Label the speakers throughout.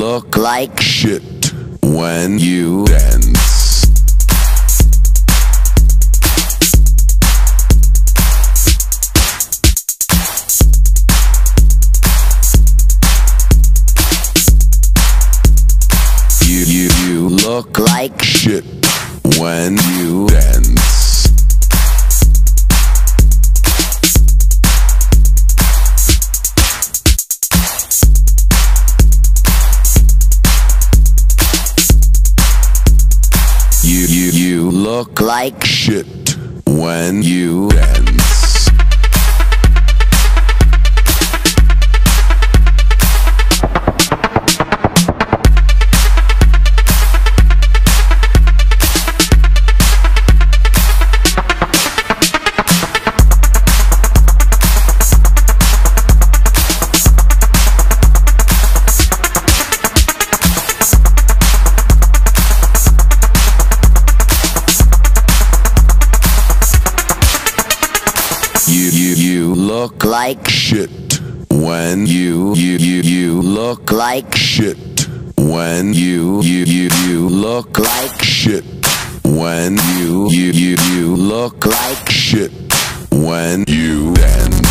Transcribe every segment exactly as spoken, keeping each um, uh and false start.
Speaker 1: look like shit when you dance. You, you, you look like shit when you dance. You, you, you look like shit when you dance. You, you, you look like shit when you, you, you, you look like shit when you, you, you, you look like shit when you, you, you, you look like shit when you dance.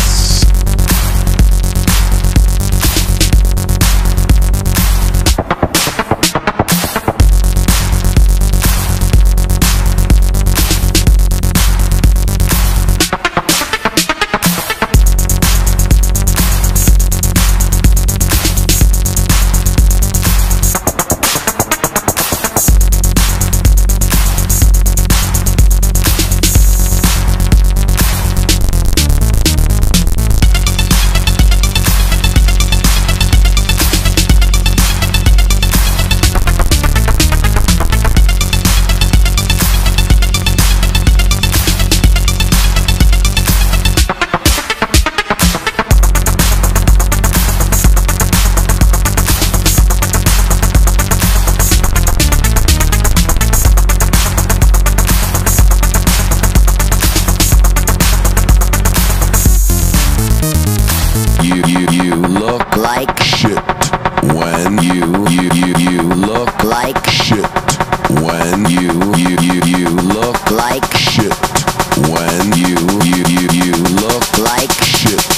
Speaker 1: You, you, you look like shit when you, you, you, you look like shit when you, you, you, you look like shit when you, you, you, you look like shit.